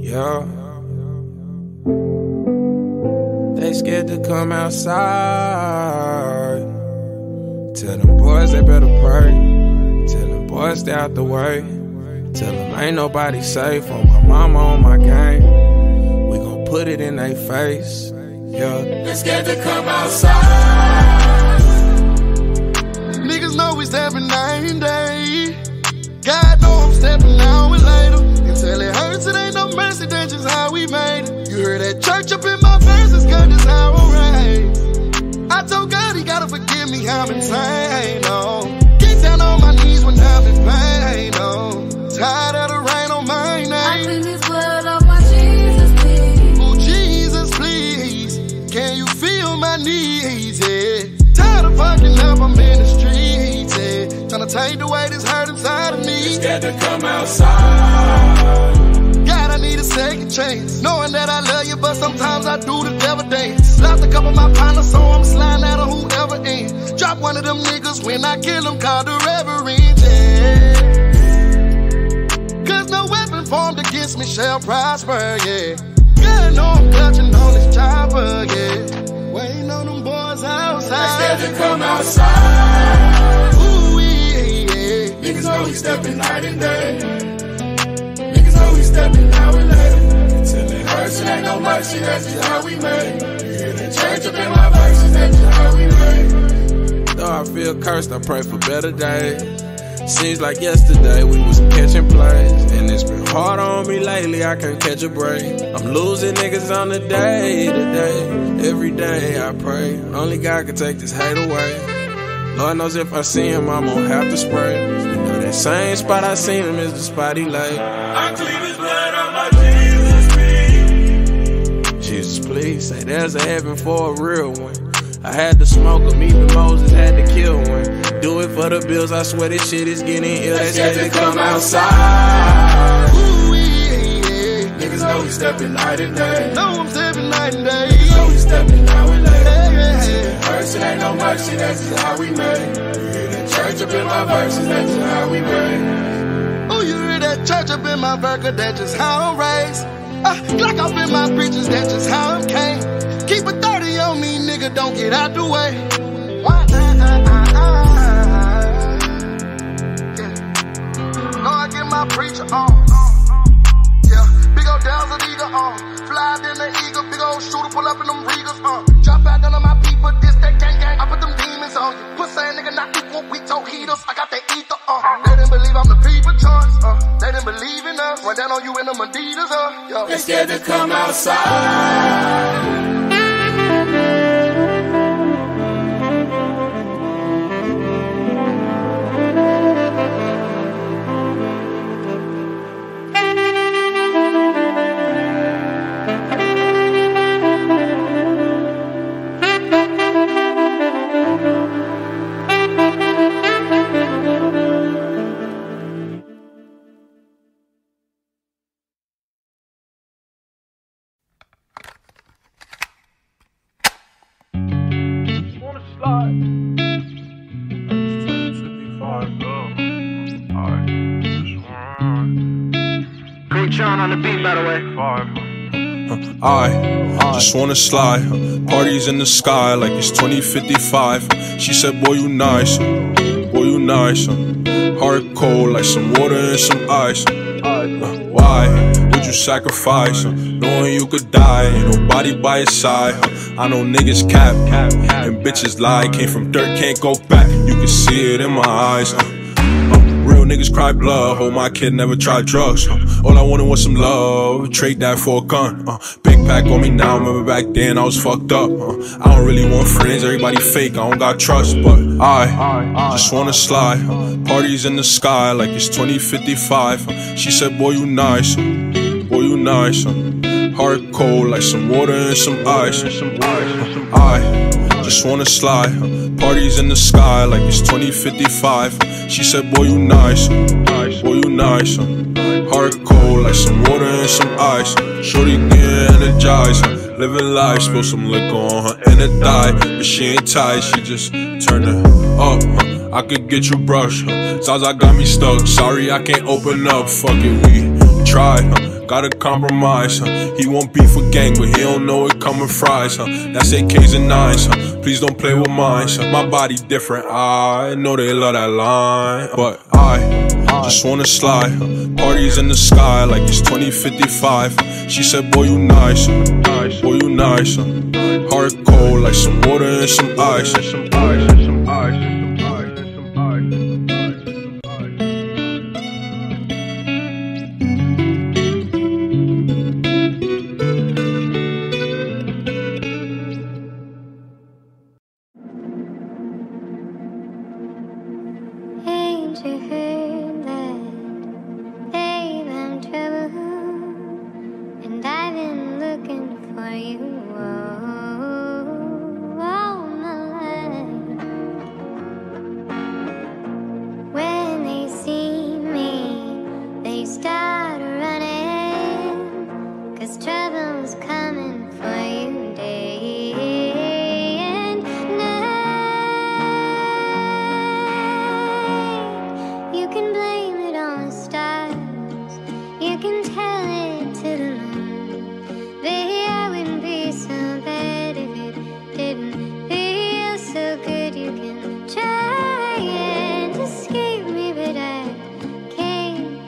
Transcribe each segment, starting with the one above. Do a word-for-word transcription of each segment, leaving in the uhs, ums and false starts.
Yeah. They scared to come outside. Tell them boys they better pray. Tell them boys stay out the way. Tell them ain't nobody safe on my mama, on my game. We gon' put it in they face. Yeah. They scared to come outside. Niggas know we stepping night and day. God know I'm stepping now and later. Until it hurts, it ain't no mercy, that's just how we made it. You heard that church up in my verses, cause that's how I'm raised. I told God he gotta forgive me, I'm insane, oh. Get down on my knees when I'm in pain, oh. Tired of the rain on my name. I clean this blood off my Jesus, please. Oh, Jesus, please. Can you feel my needs, yeah? Tired of fucking up, I'm in the streets, yeah. Tryna take the weight that's hurt inside of me. Scared to come outside. God, I need a second chance. Knowing that I love you, but sometimes I do the devil dance. Lost a couple of my partners, so I'm sliding out of whoever ends. Drop one of them niggas when I kill them, call the reverend, yeah. Cause no weapon formed against me shall prosper, yeah. God know I'm clutching on this chopper, yeah. Waiting on them boys outside. Scared to come outside. Ooh, yeah, yeah. Niggas know we stepping night and day. Niggas know we stepping now and later. Until it hurts, it ain't no mercy, that's just how we made. You hear the church up in my verses, that's just how we made. Though I feel cursed, I pray for better days. Seems like yesterday we was catching plays. And it's been hard on me lately, I can't catch a break. I'm losing niggas on the day to day. Every day I pray, only God can take this hate away. Lord knows if I see him, I'm gonna have to spray. You know that same spot I seen him is the spot he lay. I clean his blood on my Jesus, please. Jesus, please, say there's a heaven for a real one. I had to smoke him, even Moses had to kill one. Do it for the bills, I swear this shit is getting ill. They scared to come outside. Ooh, yeah, yeah. Niggas know we stepping night and day. Know I'm stepping night and day. Niggas know we stepping now and later. Yeah, yeah, It hurts, it ain't no mercy, that's just how we made. You hear the church up in my verses, that's just how we made. Oh, you hear that church up in my burger, that's just how I'm raised. Uh, Glock up in my britches, that's just how I'm came. Keep a thirty on me, nigga, don't get out the way. Why? Uh, uh, uh, uh, yeah. Know I get my preacher on. Yeah, big old Dazzle Eagle on. Fly in the eagle, big old shooter, pull up in them Regals on. Drop out none of my people, this that gang gang. I put them demons on you. Pussy nigga not equal, we told heaters. I got that ether on. Uh. They didn't believe I'm the people choice. Uh. They didn't believe in us. Run down on you in them Adidas. Uh. Yo. They scared to come outside. On the beat, by the way. I just wanna slide. Parties in the sky like it's twenty fifty-five. She said, boy, you nice. Boy, you nice. Heart cold like some water and some ice. Why would you sacrifice? Knowing you could die, ain't nobody by your side. I know niggas cap, and bitches lie. Came from dirt, can't go back. You can see it in my eyes. Real niggas cry blood, hold my kid, never tried drugs. uh, All I wanted was some love, trade that for a gun. uh, Big pack on me now, remember back then I was fucked up. uh, I don't really want friends, everybody fake, I don't got trust. But I just wanna slide. uh, Parties in the sky like it's twenty fifty-five. uh, She said, boy, you nice. Boy, you nice. uh, Heart cold like some water and some ice. I just wanna slide. uh, Parties in the sky like it's twenty fifty-five. She said, boy, you nice. Boy, you nice. Heart cold like some water and some ice. Shorty get energized. Living life, spill some liquor on her and it died. But she ain't tight, she just turned it up. I could get you brushed. Zaza got me stuck. Sorry, I can't open up. Fuck it, we try. gotta compromise, huh? He won't beef with gang, but he don't know it coming fries, huh? That's A Ks and nines, huh? Please don't play with mine, huh? My body different, I know they love that line, but I just wanna slide, huh? Parties in the sky like it's twenty fifty-five, huh? She said, boy, you nice, huh? Boy, you nice, huh? Heart cold like some water and some ice, and some ice, and some ice, and some ice, and some ice, and some ice. Ain't you heard that, babe, I'm trouble, and I've been looking for you all, all my life. When they see me, they start running, 'cause trouble's coming for you day and night. You can blame it on the stars, you can tell it to the moon. Baby, I wouldn't be so bad if it didn't feel so good. You can try and escape me, but I can't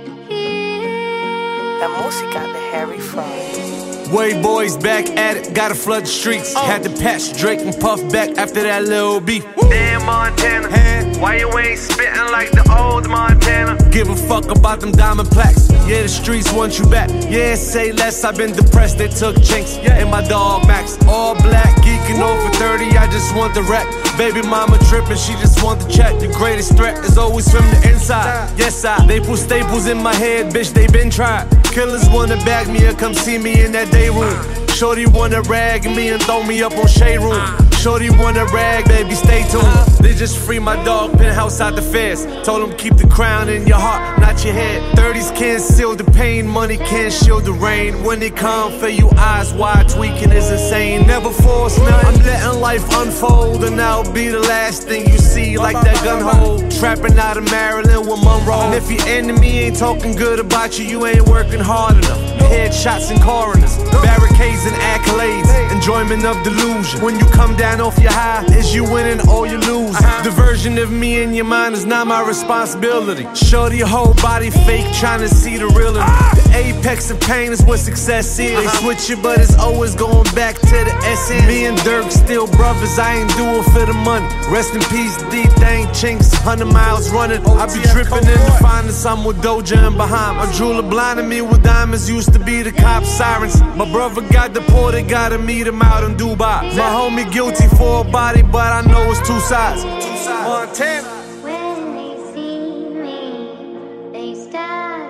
hear. La música de Harry Fraud. Way boys back at it, gotta flood the streets. Had to patch Drake and Puff back after that little beef. Damn Montana, why you ain't spitting like the old Montana? Give a fuck about them diamond plaques. Yeah, the streets want you back. Yeah, say less, I've been depressed, they took Jinx and my dog Max. All black, geeking over thirty, I just want the rep. Baby mama tripping, she just want the check. The greatest threat is always from the inside. Yes, I, they put staples in my head, bitch, they been tried. Killers wanna bag me or come see me in that day room. Shorty wanna rag me and throw me up on Shade Room. Shorty wanna rag, baby, stay tuned. They just free my dog, penthouse out the feds. Told him keep the crown in your heart, not your head. thirties can't seal the pain, money can't shield the rain. When it come for you, eyes wide, tweaking is insane. Never force none, I'm letting life unfold, and that'll be the last thing you see, like that gun hole. Trapping out of Maryland with Monroe. And if your enemy ain't talking good about you, you ain't working hard enough. Headshots and coroners, barricades and accolades, enjoyment of delusion. When you come down off your high, is you winning or you lose? The version of me in your mind is not my responsibility. Shorty your whole body fake, trying to see the real in it. The apex of pain is what success is. They switch it, but it's always going back to the essence. Me and Dirk still brothers, I ain't do it for the money. Rest in peace, D-Thang Chinks, hundred miles running. I be dripping in the finest, I'm with Doja and Bahamas. My jeweler blinded me with diamonds, used to be the cop sirens. My brother got deported, gotta meet him out in Dubai. My homie guilty for a body, but I know it's two sides. Montana. When they see me, they start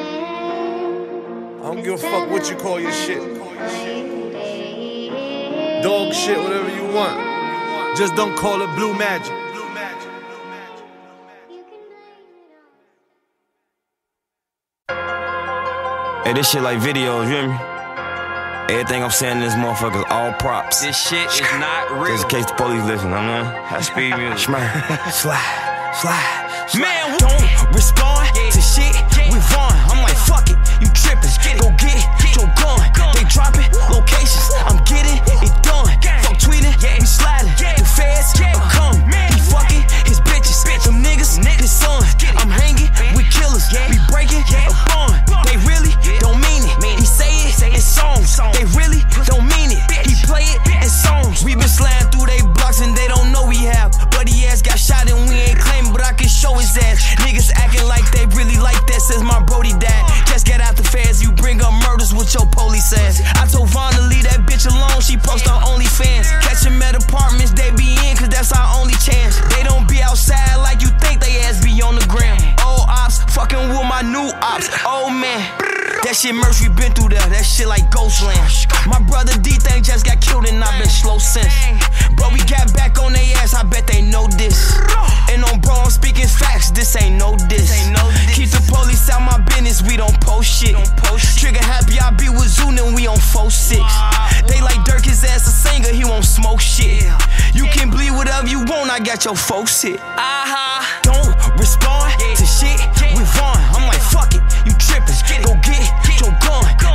running. I don't give a fuck what you call your shit. Dog shit, whatever you want. Just don't call it blue magic. Hey, this shit like videos, you hear me? Everything I'm saying in this motherfucker's all props. This shit is not real. Just in case the police listen, I mean. High speed music. Slide, slide, slide. Man, we don't respond to shit we run. I'm like, fuck it, you trippin'. Go get your gun. They dropping locations. I'm getting it done. Fuck tweeting, we sliding. The feds are coming. We fucking his bitches. Them niggas, his son. I'm hanging with killers. We breaking a bond. They really don't mean it. He say it in songs. They really don't mean it. He play it in songs. We been sliding through they blocks and they don't know we have. But he ass got shot and we ain't claiming, but I can show his ass. Niggas acting like they really like that, says my Brody dad. Just get out the feds, you bring up murders with your police ass. I told Vaughn to leave that bitch alone, she post on OnlyFans. Catch them at apartments, they be in, cause that's our only chance. They don't be outside like you think they ass be on the gram. Old ops, fucking with my new ops. Oh man, that shit merch, we been through that, that shit like Ghostland. My brother D-Thang just got killed and I've been slow since. But we got back on their ass, I bet they know this. And on bro, I'm speaking facts, this ain't no diss. Keep the police out my business, we don't post shit. Trigger happy, I be with Zoon and we on four six. They like Dirk, his ass a singer, he won't smoke shit. You can bleed whatever you want, I got your folks hit. Uh-huh. Don't respond to shit we run. I'm like, fuck it, you trippin'. Go get your gun.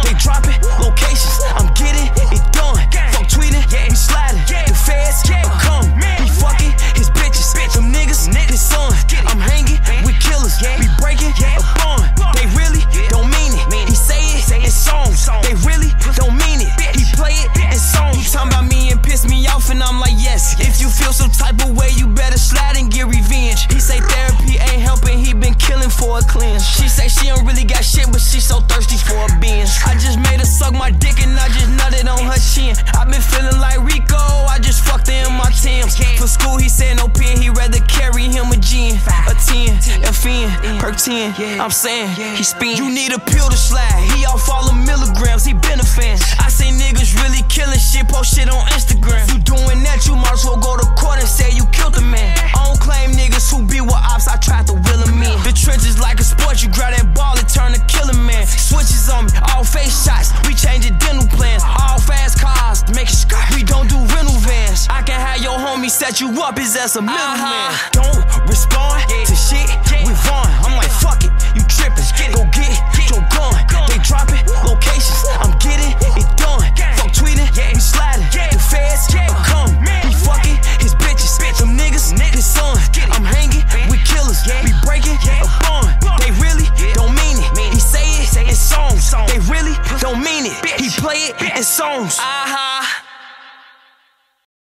for a cleanse. She say she don't really got shit, but she so thirsty for a Benz. I just made her suck my dick and I just nutted on her chin. I been feeling like Rico, I just fucked her in my Timbs. For school he said no pen, he rather carry him a gin. A ten, F N, perk ten, I'm saying, he spin. You need a pill to slide, he off all the milligrams, he been a fan. I say niggas really killing shit, post shit on Instagram. You doing that, you might as well go to court and say you killed a man. I don't claim niggas who be with ops, I tried to will them in. The trenches like a sport, you grab that ball and turn to killer man. Switches on me, all face shots, we changing dental plans. All fast cars, make it skirt. We don't do rental vans. I can have your homie set you up, his ass a middleman. Uh-huh. Don't respond to shit, we run. I'm like fuck it, you trippin', go get